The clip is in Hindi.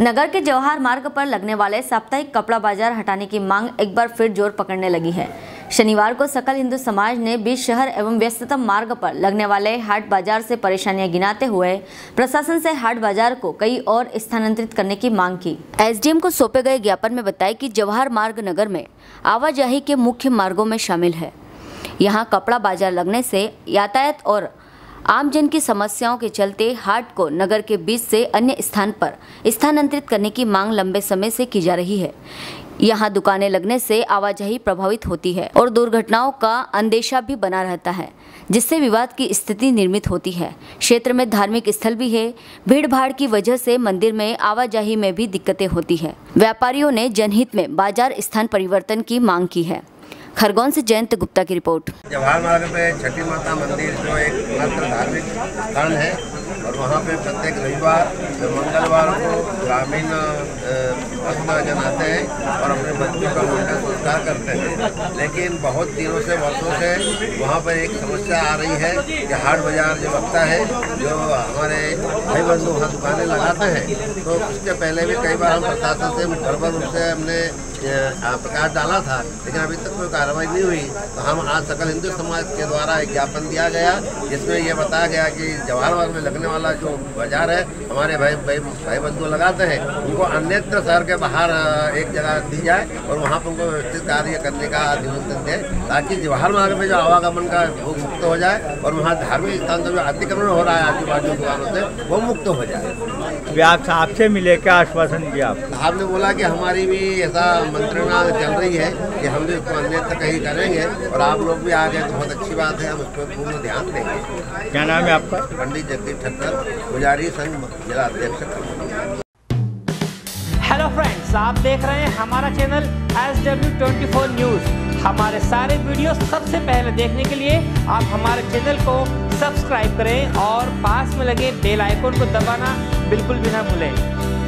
नगर के जवाहर मार्ग पर लगने वाले साप्ताहिक कपड़ा बाजार हटाने की मांग एक बार फिर जोर पकड़ने लगी है। शनिवार को सकल हिंदू समाज ने बीच शहर एवं व्यस्ततम मार्ग पर लगने वाले हाट बाजार से परेशानियां गिनाते हुए प्रशासन से हाट बाजार को कई और स्थानांतरित करने की मांग की। एसडीएम को सौंपे गए ज्ञापन में बताया कि जवाहर मार्ग नगर में आवाजाही के मुख्य मार्गों में शामिल है। यहाँ कपड़ा बाजार लगने से यातायात और आमजन की समस्याओं के चलते हाट को नगर के बीच से अन्य स्थान पर स्थानांतरित करने की मांग लंबे समय से की जा रही है। यहाँ दुकानें लगने से आवाजाही प्रभावित होती है और दुर्घटनाओं का अंदेशा भी बना रहता है, जिससे विवाद की स्थिति निर्मित होती है। क्षेत्र में धार्मिक स्थल भी है। भीड़ भाड़ की वजह से मंदिर में आवाजाही में भी दिक्कतें होती है। व्यापारियों ने जनहित में बाजार स्थान परिवर्तन की मांग की है। खरगोन से जयंत गुप्ता की रिपोर्ट। जवाहर मार्ग पे छठी माता मंदिर जो एक मात्र धार्मिक स्थान है और वहाँ पे प्रत्येक रविवार मंगलवार को ग्रामीण भक्तजन आते हैं और अपने बच्चों का उनका संस्कार करते हैं। लेकिन बहुत दिनों से वर्षों से वहाँ पर एक समस्या आ रही है कि हाट बाजार जो लगता है, जो हमारे भाई बंधु वहाँ दुकानें लगाते हैं, तो उसके पहले भी कई बार हम प्रशासन से भरभर रूप से हमने प्रकाश डाला था, लेकिन अभी तक कोई कार्रवाई नहीं हुई। तो हम आज सकल हिंदू समाज के द्वारा एक ज्ञापन दिया गया, जिसमें यह बताया गया कि जवाहर मार्ग में लगने वाला जो बाजार है हमारे भाई बंधु लगाते हैं, उनको अन्यत्र शहर के बाहर एक जगह दी जाए और वहाँ पर उनको व्यवस्थित कार्य करने का निमंत्रण दें, ताकि जवाहर मार्ग में जो आवागमन का वो मुक्त हो जाए और वहाँ धार्मिक स्थान जो अतिक्रमण हो रहा है आजू बाजू दुकानों से, वो मुक्त हो जाए। आपसे मिले क्या आश्वासन दिया आपने? बोला कि हमारी भी ऐसा मंत्रणा चल रही है कि हम भी इसको अन्यत्र कहीं करेंगे और आप लोग भी आ गए तो बहुत अच्छी बात है, हम उस पर पूर्ण ध्यान देंगे। क्या नाम है आपका? पंडित जगदीप ठक्कर, पुजारी संघ जिला अध्यक्ष। हेलो फ्रेंड्स, आप देख रहे हैं हमारा चैनल SW24 न्यूज़। हमारे सारे वीडियो सबसे पहले देखने के लिए आप हमारे चैनल को सब्सक्राइब करें और पास में लगे बेल आइकन को दबाना बिल्कुल भी ना भूलें।